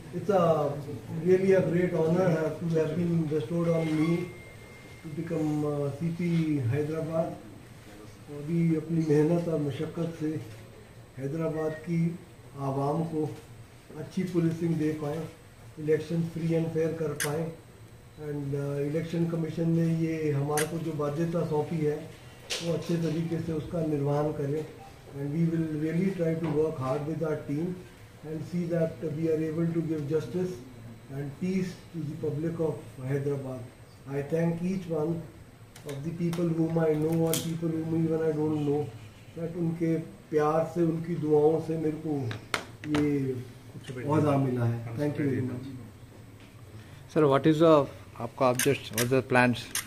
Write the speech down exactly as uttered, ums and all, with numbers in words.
it's a really a great honor to have been bestowed on me to become uh, C P Hyderabad. अभी अपनी मेहनत और मशक्क़त से हैदराबाद की आवाम को अच्छी पुलिसिंग दे पाएँ, इलेक्शन फ्री एंड फेयर कर पाएँ। एंड इलेक्शन कमीशन ने ये हमारे को जो बाध्यता सौंपी है वो अच्छे तरीके से उसका निर्वहन करें। And we will really try to work hard with our team and see that we are able to give justice and peace to the public of Hyderabad. I thank each one of the people whom I know or people whom even I don't know that उनके प्यार से, उनकी दुआओं से मेरे को ये औदा मिला है। Thank you very much. Sir, what is the आपका object, what are the plans?